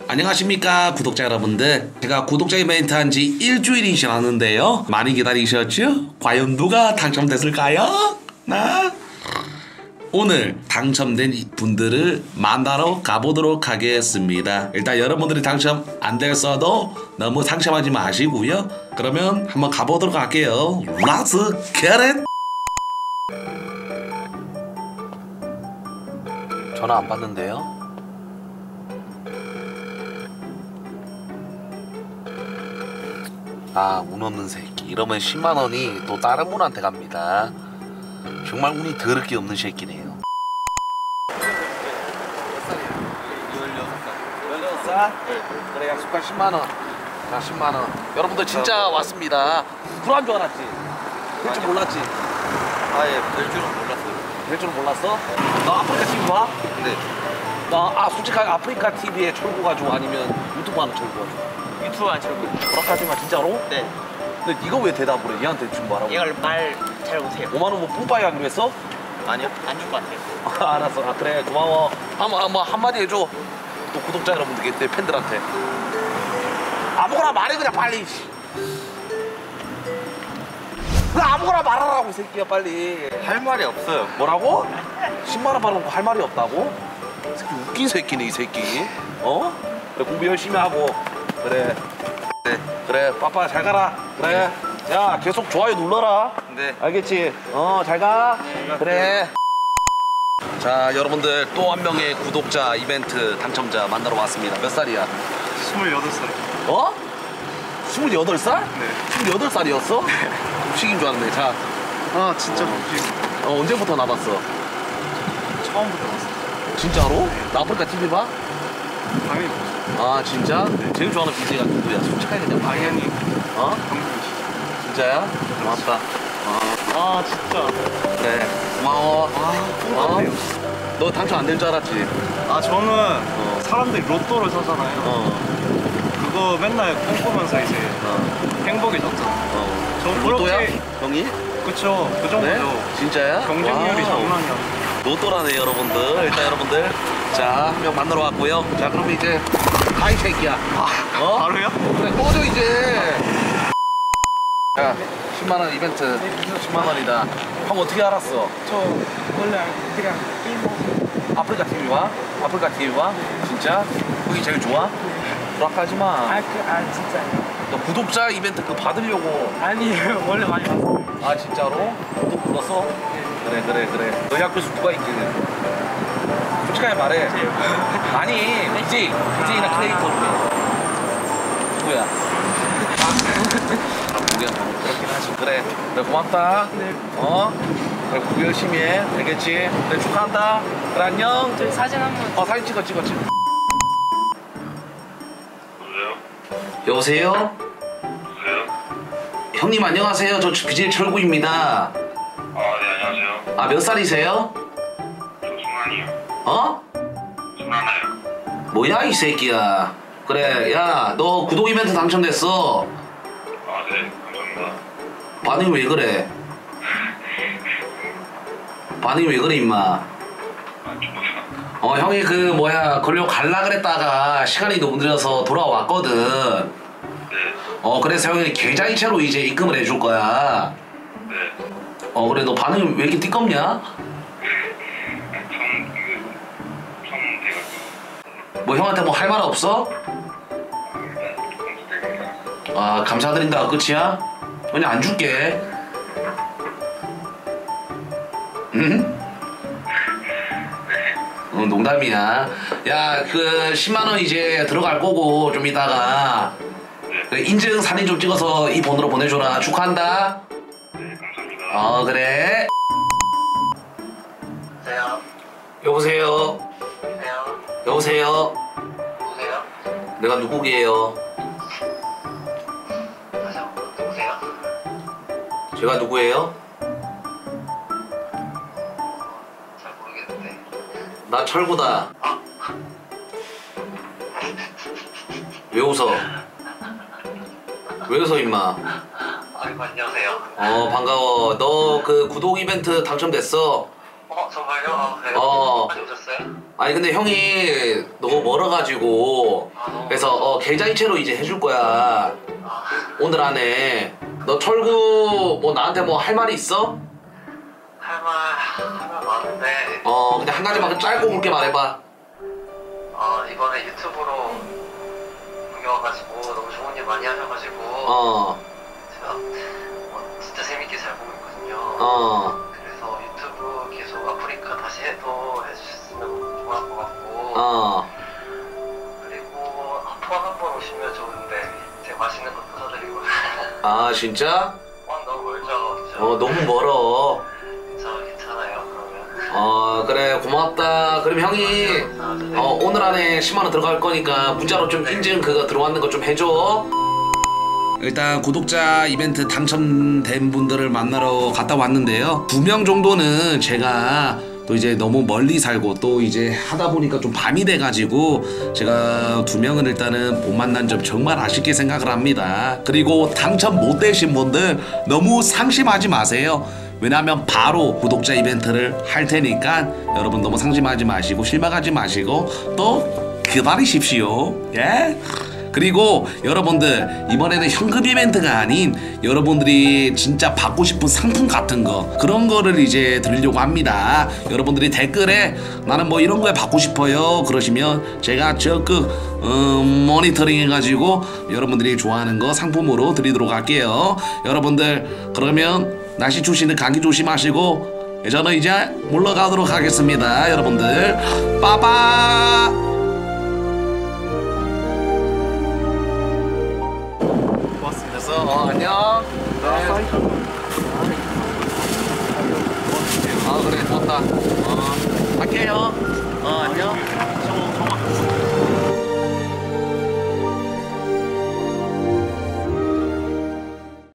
안녕하십니까 구독자 여러분들. 제가 구독자 이벤트 한 지 일주일이 지났는데요, 많이 기다리셨죠? 과연 누가 당첨됐을까요? 오늘 당첨된 분들을 만나러 가보도록 하겠습니다. 일단 여러분들이 당첨 안 됐어도 너무 상심하지 마시고요. 그러면 한번 가보도록 할게요. Let's get it! 전화 안 받는데요? 아, 운 없는 새끼. 이러면 10만원이 또 다른 분한테 갑니다. 정말 운이 더럽게 없는 새끼네요. 16살? 그래, 약속한 10만원. 자, 10만원. 여러분들 진짜 왔습니다. 쿨한 줄 알았지? 될 줄 몰랐지? 아예 될 줄은 몰랐어요. 될 줄은 몰랐어? 너 아프리카 TV 봐? 네. 솔직하게 아프리카 TV에 철구가 좋아? 아니면 유튜브 하는 철구가 좋아? 유튜브 안 치고. 허락하지마, 진짜로? 네. 근데 이거 왜 대답을 해? 얘한테 지금 말하고. 이걸 말 잘 못해요. 5만원 뭐 뿜빠이 하기로 했어? 아니요? 안 줄 것 같아요. 알았어. 아, 그래, 고마워. 한마디 해줘. 또 구독자 여러분들께, 내 팬들한테. 아무거나 말해, 그냥 빨리. 그냥 아무거나 말하라고, 이 새끼야, 빨리. 할 말이 없어요. 뭐라고? 10만원 받아놓고 할 말이 없다고? 이 새끼 웃긴 새끼네, 이 새끼. 어? 그래, 공부 열심히 하고. 그래. 네. 그래, 빠빠 잘 가라. 그래. 야, 계속 좋아요 눌러라. 네. 알겠지? 잘 가. 그래. 자, 여러분들 또 한 명의 구독자 이벤트 당첨자 만나러 왔습니다. 몇 살이야? 28살. 어? 28살? 네. 28살이었어? 음식인 줄 알았네. 자, 진짜 언제부터 나봤어? 처음부터 봤어요. 진짜로? 나 아프리카 TV 봐? 당연히 아, 진짜? 제일 좋아하는 BJ가 누구야? 솔직하게 그냥 봐. 당연히 어? 진짜야? 고맙다. 진짜. 그래, 고마워. 똑같아요. 너 당첨 안 될 줄 알았지? 저는 사람들이 로또를 사잖아요. 그거 맨날 꿈꾸면서 이제 행복해졌잖아요. 저 로또야? 그렇게 형이? 그쵸. 그 정도죠. 네? 진짜야? 경쟁률이 와우. 장난이 아니에요. 로또라네, 여러분들. 일단 여러분들, 자, 한 명 만나러 왔고요. 자, 그러면 이제 가이 새끼야. 바로요? 그래, 꺼져 이제. 자, 10만원 이벤트. 10만원이다. 형 어떻게 알았어? 저 원래 그냥 게임 아프리카 TV 봐? 아프리카 TV 봐? 진짜? 그게 제일 좋아? 불악하지 마. 진짜 너 구독자 이벤트 그거 받으려고. 아니에요. 원래 많이 봤어요. 아, 진짜로? 구독 눌렀어? 그래. 너희 학교에서 누가 있기는? 솔직하게 말해. 아니, BJ나 크리에이터 중에 누구야? 그렇긴 하지. 그래, 고맙다. 네. 그래, 공부 열심히 해. 알겠지? 그래, 축하한다. 그래, 안녕. 저희 사진 한번. 사진 찍어. 여보세요? 형님 안녕하세요. 저 BJ 철구입니다. 네, 안녕하세요. 몇 살이세요? 저 승환이요. 어? 승환아요. 뭐야 이 새끼야. 그래, 야, 너 구독 이벤트 당첨됐어. 네, 감사합니다. 반응이 왜 그래? 반응이 왜 그래 임마? 형이 걸려 갈라 그랬다가 시간이 너무 늦어서 돌아왔거든. 네. 그래서 형이 계좌이체로 이제 입금을 해줄 거야. 네. 그래, 너 반응이 왜 이렇게 띠껍냐? 처음 돼가지고. 뭐 형한테 뭐 할 말 없어? 감사드립니다. 감사드린다. 끝이야? 그냥 안 줄게. 응? 농담이야. 야, 10만원 이제 들어갈 거고, 좀 이따가. 그 인증 사진 좀 찍어서 이 번호로 보내줘라. 축하한다. 네, 감사합니다. 그래. 여보세요? 여보세요? 여보세요? 여보세요? 누구세요? 내가 누구게요? 다시 한번 누구세요? 제가 누구예요? 잘 모르겠는데. 나 철구다. 왜 웃어? 왜 웃어 임마? 아이고, 안녕하세요. 반가워. 너 그 구독 이벤트 당첨됐어. 정말요? 네. 어. 많이 오셨어요? 아니 근데 형이 너무 멀어가지고 그래서 계좌이체로 이제 해줄 거야. 오늘 안에. 너 철구 뭐 나한테 뭐 할 말이 있어? 할 말 많은데 근데 한 가지만 짧고 굵게 말해봐. 이번에 유튜브로 보여가지고 너무 좋은 일 많이 하셔가지고 제가 진짜 재밌게 잘 보고 있거든요. 그래서 유튜브 계속 아프리카 다시 해주셨으면 좋을 것 같고 그리고 포항 한번 오시면 좋은데 제가 맛있는 것도 사드리고. 아 진짜? 포항 너무 멀죠? 그죠? 너무 멀어. 괜찮아요 그러면. 그래 고맙다. 그럼 형이 오늘 안에 10만원 들어갈 거니까 문자로 좀 인증 그거 들어왔는 거 좀 해줘. 일단 구독자 이벤트 당첨된 분들을 만나러 갔다 왔는데요. 2명 정도는 제가 또 이제 너무 멀리 살고 또 이제 하다 보니까 좀 밤이 돼가지고 제가 2명은 일단은 못 만난 점 정말 아쉽게 생각을 합니다. 그리고 당첨 못 되신 분들 너무 상심하지 마세요. 왜냐하면 바로 구독자 이벤트를 할 테니까 여러분 너무 상심하지 마시고 실망하지 마시고 또 기다리십시오. 예? 그리고 여러분들 이번에는 현금 이벤트가 아닌 여러분들이 진짜 받고 싶은 상품 같은 거 그런 거를 이제 드리려고 합니다. 여러분들이 댓글에 나는 뭐 이런 거에 받고 싶어요 그러시면 제가 적극 모니터링 해가지고 여러분들이 좋아하는 거 상품으로 드리도록 할게요. 여러분들 그러면 날씨 추시는 감기 조심하시고 저는 이제 물러가도록 하겠습니다. 여러분들 빠빠. 됐어. 안녕. 그래 고맙다. 갈게요. 안녕.